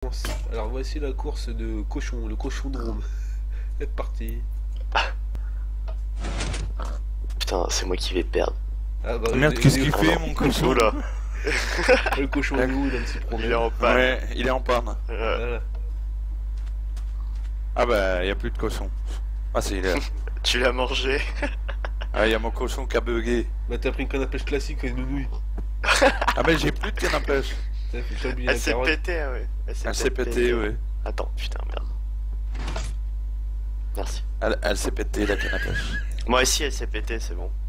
Alors voici la course de cochon, le cochon drôme. C'est parti. Putain, c'est moi qui vais perdre. Ah bah, Merde, qu'est-ce qu'il fait, mon cochon? Oula. Le cochon est où, il a un petit Il est problème. en panne. Ouais, il est en panne. Voilà. Ah bah, y a plus de cochon. Ah, c'est il est là. Tu l'as mangé. Ah, y a mon cochon qui a bugué. Bah t'as pris une canne à pêche classique et une nounouille. Ah bah, j'ai plus de canne à pêche. J'ai oublié la Elle s'est carotte. pétée, ouais. Elle s'est pétée, ouais. Attends, putain, merde. Merci. Elle s'est pétée, la canne à pêche. Moi aussi, elle s'est pétée, c'est bon.